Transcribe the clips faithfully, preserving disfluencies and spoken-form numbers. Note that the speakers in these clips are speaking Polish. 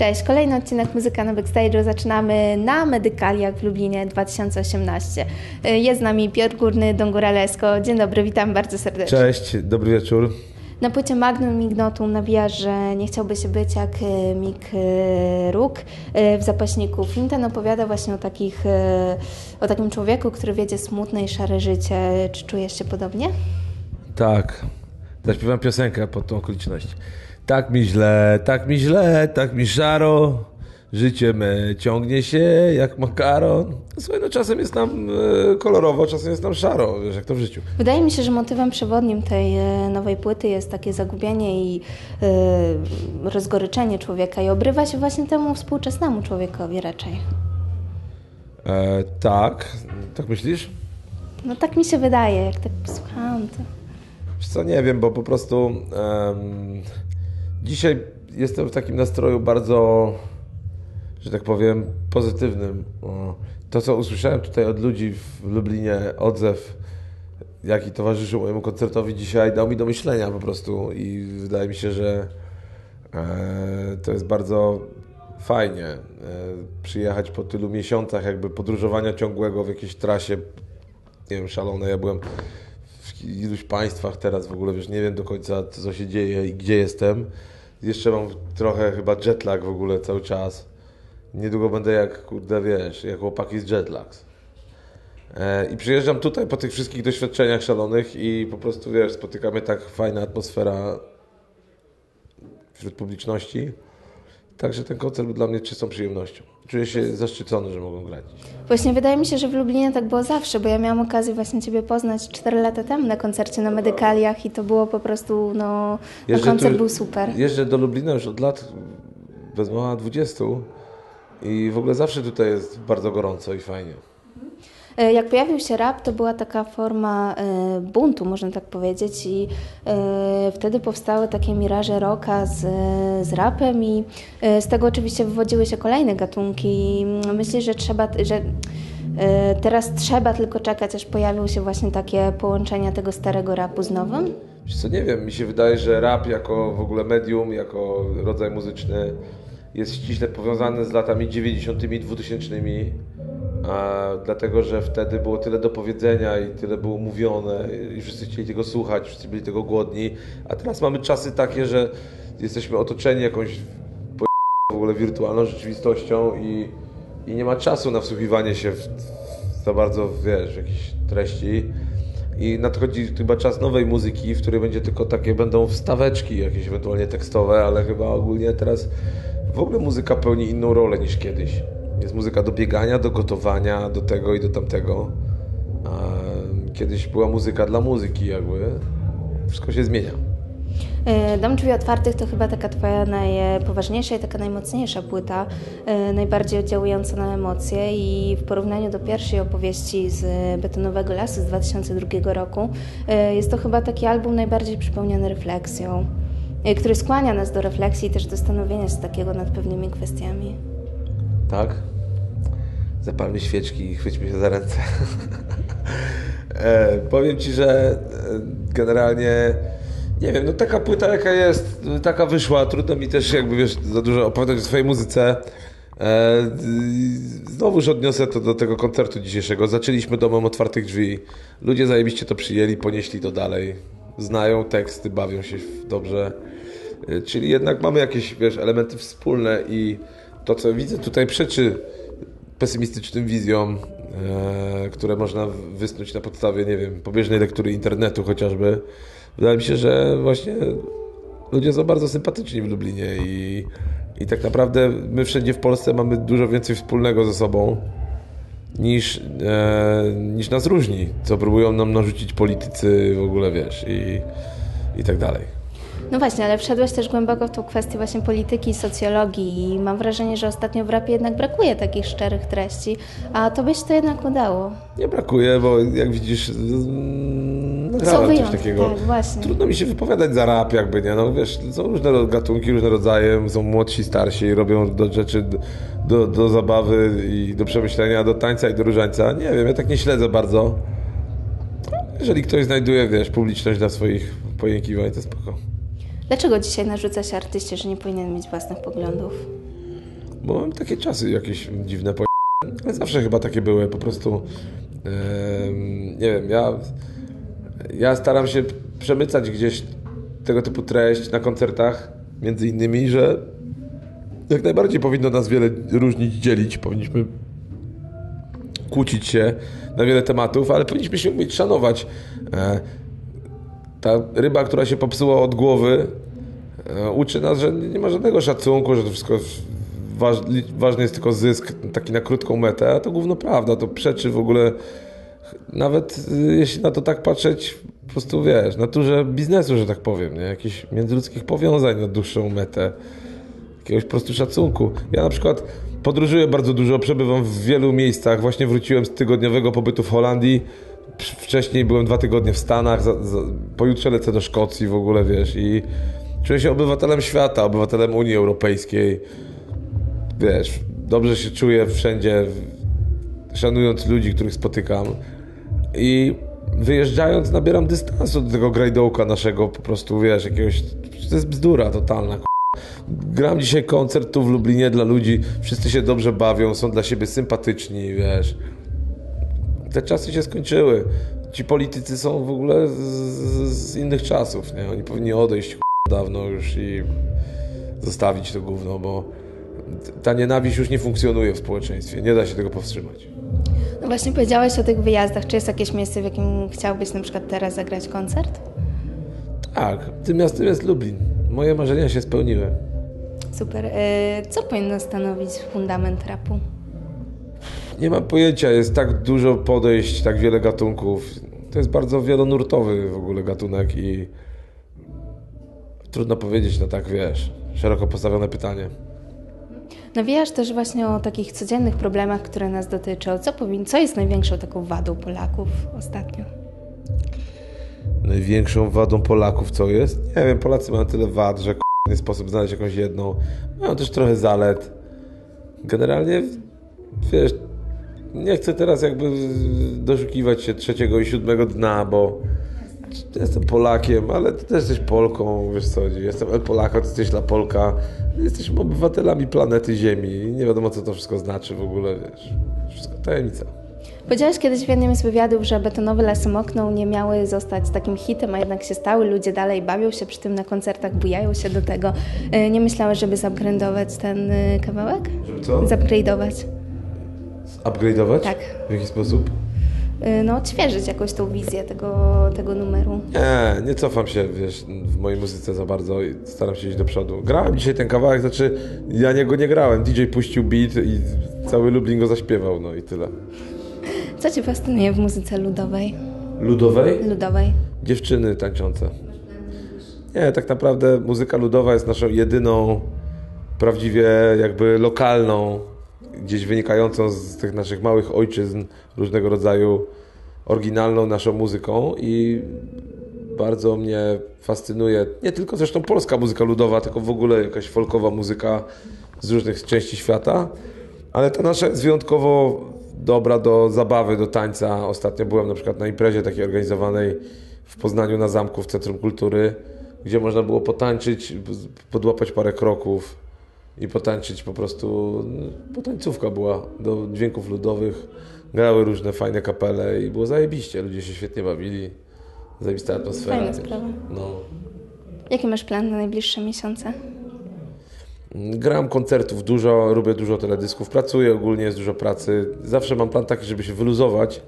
Cześć, kolejny odcinek Muzyka na Backstage'u. Zaczynamy na Medykaliach w Lublinie dwa tysiące osiemnaście. Jest z nami Piotr Górny, Don Góralesko. Dzień dobry, witam bardzo serdecznie. Cześć, dobry wieczór. Na płycie Magnum Ignotum nawijasz, że nie chciałby się być jak Mick Rook. W zapaśniku Fintan opowiada właśnie o, takich, o takim człowieku, który wiedzie smutne i szare życie. Czy czujesz się podobnie? Tak, zaśpiewam piosenkę pod tą okoliczność. Tak mi źle, tak mi źle, tak mi szaro, życie me ciągnie się jak makaron. Słuchaj, no czasem jest nam e, kolorowo, czasem jest nam szaro, wiesz, jak to w życiu. Wydaje mi się, że motywem przewodnim tej e, nowej płyty jest takie zagubienie i e, rozgoryczenie człowieka i obrywa się właśnie temu współczesnemu człowiekowi raczej. E, tak, tak myślisz? No tak mi się wydaje, jak tak posłuchałam to. Wiesz co, nie wiem, bo po prostu um, dzisiaj jestem w takim nastroju bardzo, że tak powiem, pozytywnym. To, co usłyszałem tutaj od ludzi w Lublinie, odzew, jaki towarzyszył mojemu koncertowi dzisiaj, dał mi do myślenia po prostu i wydaje mi się, że e, to jest bardzo fajnie e, przyjechać po tylu miesiącach jakby podróżowania ciągłego w jakiejś trasie, nie wiem, szalonej. Ja byłem w iluś państwach teraz w ogóle, wiesz, nie wiem do końca, co się dzieje i gdzie jestem. Jeszcze mam trochę chyba jetlag w ogóle cały czas. Niedługo będę jak, kurde, wiesz, jak chłopaki z jetlags. E, I przyjeżdżam tutaj po tych wszystkich doświadczeniach szalonych i po prostu, wiesz, spotyka mnie tak fajna atmosfera wśród publiczności. Także ten koncert był dla mnie czystą przyjemnością. Czuję się zaszczycony, że mogą grać. Właśnie wydaje mi się, że w Lublinie tak było zawsze, bo ja miałam okazję właśnie Ciebie poznać cztery lata temu na koncercie na Medykaliach i to było po prostu, no, no koncert tu, był super. Jeżdżę do Lublina już od lat, bez mała dwudziestu i w ogóle zawsze tutaj jest bardzo gorąco i fajnie. Jak pojawił się rap, to była taka forma e, buntu, można tak powiedzieć, i e, wtedy powstały takie miraże rocka z, z rapem i e, z tego oczywiście wywodziły się kolejne gatunki. Myślę, że trzeba, że e, teraz trzeba tylko czekać, aż pojawią się właśnie takie połączenia tego starego rapu z nowym? Wiesz co, nie wiem, mi się wydaje, że rap jako w ogóle medium, jako rodzaj muzyczny jest ściśle powiązany z latami dziewięćdziesiątymi, dwutysięcznymi. A dlatego, że wtedy było tyle do powiedzenia i tyle było mówione i wszyscy chcieli tego słuchać, wszyscy byli tego głodni, a teraz mamy czasy takie, że jesteśmy otoczeni jakąś w ogóle wirtualną rzeczywistością i, i nie ma czasu na wsłuchiwanie się w, w za bardzo, wiesz, w jakieś treści i nadchodzi chyba czas nowej muzyki, w której będzie tylko takie, będą wstaweczki jakieś ewentualnie tekstowe, ale chyba ogólnie teraz w ogóle muzyka pełni inną rolę niż kiedyś. Jest muzyka do biegania, do gotowania, do tego i do tamtego. Kiedyś była muzyka dla muzyki, jakby. Wszystko się zmienia. Dom Drzwi Otwartych to chyba taka Twoja najpoważniejsza i taka najmocniejsza płyta, najbardziej oddziałująca na emocje i w porównaniu do pierwszej opowieści z Betonowego Lasu z dwa tysiące drugiego roku jest to chyba taki album najbardziej przypełniony refleksją, który skłania nas do refleksji i też do zastanowienia się takiego nad pewnymi kwestiami. Tak? Zapalmy świeczki i chwyćmy się za ręce. e, powiem Ci, że generalnie nie wiem, no taka płyta jaka jest, taka wyszła, trudno mi też jakby, wiesz, za dużo opowiadać o swojej muzyce. E, znowuż odniosę to do tego koncertu dzisiejszego. Zaczęliśmy Domem Otwartych Drzwi. Ludzie zajebiście to przyjęli, ponieśli to dalej. Znają teksty, bawią się dobrze. E, czyli jednak mamy jakieś, wiesz, elementy wspólne i to, co widzę tutaj, przeczy pesymistycznym wizjom, e, które można wysnuć na podstawie, nie wiem, pobieżnej lektury internetu chociażby. Wydaje mi się, że właśnie ludzie są bardzo sympatyczni w Lublinie i, i tak naprawdę my wszędzie w Polsce mamy dużo więcej wspólnego ze sobą niż, e, niż nas różni, co próbują nam narzucić politycy w ogóle, wiesz, i, i tak dalej. No właśnie, ale wszedłeś też głęboko w tą kwestię właśnie polityki i socjologii i mam wrażenie, że ostatnio w rapie jednak brakuje takich szczerych treści, a tobie się to jednak udało. Nie brakuje, bo jak widzisz, nagrałem coś takiego. Tak, właśnie. Trudno mi się wypowiadać za rap jakby, nie? No wiesz, są różne gatunki, różne rodzaje, są młodsi, starsi, robią do rzeczy, do, do zabawy i do przemyślenia, do tańca i do różańca. Nie wiem, ja tak nie śledzę bardzo. Jeżeli ktoś znajduje, wiesz, publiczność dla swoich pojękiwań, to spoko. Dlaczego dzisiaj narzuca się artyście, że nie powinien mieć własnych poglądów? bo mam takie czasy jakieś dziwne, po... ale zawsze chyba takie były, po prostu yy, nie wiem, ja, ja staram się przemycać gdzieś tego typu treść na koncertach, między innymi, że jak najbardziej powinno nas wiele różnić, dzielić, powinniśmy kłócić się na wiele tematów, ale powinniśmy się umieć szanować. Ta ryba, która się popsuła od głowy, uczy nas, że nie ma żadnego szacunku, że to wszystko ważny jest tylko zysk, taki na krótką metę, a to gówno prawda, to przeczy w ogóle, nawet jeśli na to tak patrzeć, po prostu wiesz, naturze biznesu, że tak powiem, nie? Jakichś międzyludzkich powiązań na dłuższą metę, jakiegoś po prostu szacunku. Ja na przykład podróżuję bardzo dużo, przebywam w wielu miejscach, właśnie wróciłem z tygodniowego pobytu w Holandii, wcześniej byłem dwa tygodnie w Stanach, za, za, pojutrze lecę do Szkocji w ogóle, wiesz, i czuję się obywatelem świata, obywatelem Unii Europejskiej, wiesz, dobrze się czuję wszędzie, szanując ludzi, których spotykam i wyjeżdżając nabieram dystansu do tego grajdołka naszego, po prostu, wiesz, jakiegoś, to jest bzdura totalna. Gram dzisiaj koncert tu w Lublinie dla ludzi, wszyscy się dobrze bawią, są dla siebie sympatyczni, wiesz. Te czasy się skończyły. Ci politycy są w ogóle z, z innych czasów, nie? Oni powinni odejść dawno już i zostawić to gówno, bo ta nienawiść już nie funkcjonuje w społeczeństwie, nie da się tego powstrzymać. No właśnie powiedziałeś o tych wyjazdach. Czy jest jakieś miejsce, w jakim chciałbyś na przykład teraz zagrać koncert? Tak, tym miastem jest Lublin. Moje marzenia się spełniły. Super. Co powinno stanowić fundament rapu? Nie mam pojęcia, jest tak dużo podejść, tak wiele gatunków. To jest bardzo wielonurtowy w ogóle gatunek i trudno powiedzieć na tak, wiesz, szeroko postawione pytanie. Nawijasz też właśnie o takich codziennych problemach, które nas dotyczą. Co, powin... Co jest największą taką wadą Polaków ostatnio? Największą wadą Polaków co jest? Nie wiem, Polacy mają tyle wad, że nie sposób znaleźć jakąś jedną. Mają też trochę zalet. Generalnie, wiesz, nie chcę teraz jakby doszukiwać się trzeciego i siódmego dna, bo jestem Polakiem, ale ty też jesteś Polką, wiesz co, jestem El Polaka, ty jesteś La Polka. Jesteśmy obywatelami planety Ziemi i nie wiadomo, co to wszystko znaczy w ogóle, wiesz. Wszystko tajemnica. Powiedziałeś kiedyś w jednym z wywiadów, że betonowe Lasy Mokną nie miały zostać takim hitem, a jednak się stały. Ludzie dalej bawią się przy tym na koncertach, bujają się do tego. Nie myślałeś, żeby zupgrade'ować ten kawałek? Żeby co? Zupgrade'ować. Upgrade'ować? Tak. W jaki sposób? No, odświeżyć jakoś tą wizję tego, tego numeru. Nie, nie cofam się, wiesz, w mojej muzyce za bardzo i staram się iść do przodu. Grałem dzisiaj ten kawałek, znaczy ja niego nie grałem. D J puścił beat i cały Lublin go zaśpiewał, no i tyle. Co Cię fascynuje w muzyce ludowej? Ludowej? Ludowej. Dziewczyny tańczące. Nie, tak naprawdę muzyka ludowa jest naszą jedyną, prawdziwie jakby lokalną, gdzieś wynikającą z tych naszych małych ojczyzn, różnego rodzaju oryginalną naszą muzyką i bardzo mnie fascynuje, nie tylko zresztą polska muzyka ludowa, tylko w ogóle jakaś folkowa muzyka z różnych części świata, ale ta nasza jest wyjątkowo dobra do zabawy, do tańca. Ostatnio byłem na przykład na imprezie takiej organizowanej w Poznaniu na Zamku w Centrum Kultury, gdzie można było potańczyć, podłapać parę kroków i potańczyć po prostu, potańcówka była do dźwięków ludowych, grały różne fajne kapele i było zajebiście, ludzie się świetnie bawili, zajebista atmosfera. Fajna sprawa. No. Jaki masz plan na najbliższe miesiące? Gram koncertów dużo, robię dużo teledysków, pracuję ogólnie, jest dużo pracy. Zawsze mam plan taki, żeby się wyluzować,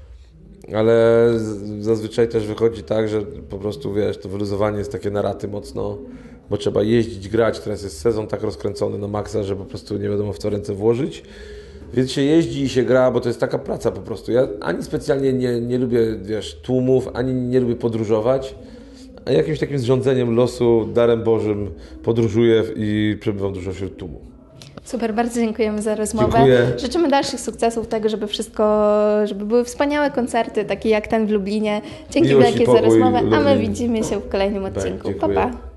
ale zazwyczaj też wychodzi tak, że po prostu, wiesz, to wyluzowanie jest takie na raty mocno, bo trzeba jeździć, grać. Teraz jest sezon tak rozkręcony na maksa, że po prostu nie wiadomo w co ręce włożyć. Więc się jeździ i się gra, bo to jest taka praca po prostu. Ja ani specjalnie nie, nie lubię, wiesz, tłumów, ani nie lubię podróżować. A jakimś takim zrządzeniem losu, darem Bożym podróżuję i przebywam dużo wśród tłumu. Super, bardzo dziękujemy za rozmowę. Dziękuję. Życzymy dalszych sukcesów, tego, żeby wszystko, żeby były wspaniałe koncerty, takie jak ten w Lublinie. Dzięki Miłość i wielkie za pokój, rozmowę, a my Lublin. widzimy się w kolejnym odcinku. Pa, Dziękuję. pa.